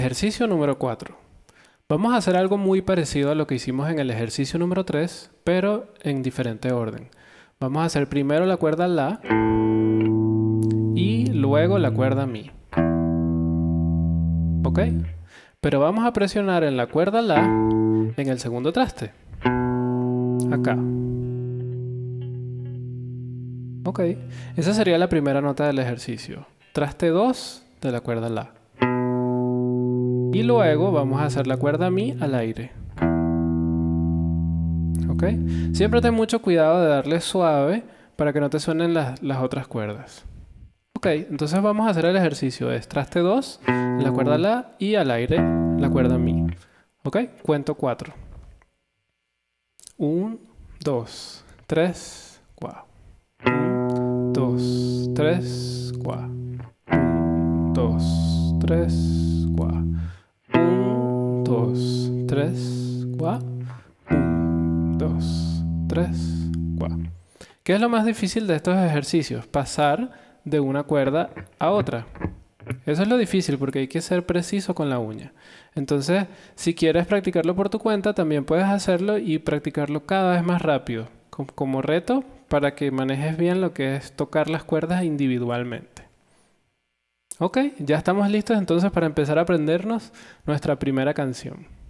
Ejercicio número 4. Vamos a hacer algo muy parecido a lo que hicimos en el ejercicio número 3, pero en diferente orden. Vamos a hacer primero la cuerda La y luego la cuerda Mi. ¿Ok? Pero vamos a presionar en la cuerda La en el segundo traste. Acá. Ok. Esa sería la primera nota del ejercicio. Traste 2 de la cuerda La. Y luego vamos a hacer la cuerda Mi al aire. ¿Ok? Siempre ten mucho cuidado de darle suave para que no te suenen las otras cuerdas. Ok, entonces vamos a hacer el ejercicio. Es traste 2, la cuerda La y al aire la cuerda Mi. ¿Ok? Cuento 4. 1, 2, 3, 4. 1, 2, 3, 4. 1, 2, 3, 4. 1, 2, 3, 4. 1, 2, 3, 4. ¿Qué es lo más difícil de estos ejercicios? Pasar de una cuerda a otra. Eso es lo difícil porque hay que ser preciso con la uña. Entonces, si quieres practicarlo por tu cuenta, también puedes hacerlo y practicarlo cada vez más rápido, como reto para que manejes bien lo que es tocar las cuerdas individualmente. Ok, ya estamos listos entonces para empezar a aprendernos nuestra primera canción.